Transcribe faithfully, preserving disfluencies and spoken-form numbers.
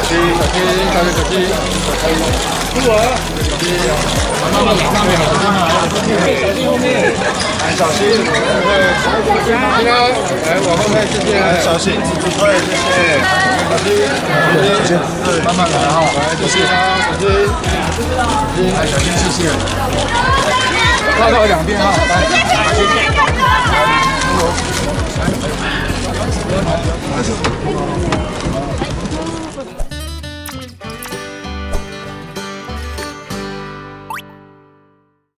心，小心，小心，小心，出我，小心，慢慢上面，小心啊，小心后面，小心，对，平安，来往后面，谢谢，小心，对，谢谢，小心，小心，对，慢慢来哈，来，小心啊，小心，小心，来，小心，谢谢，绕到两边哈，来，谢谢。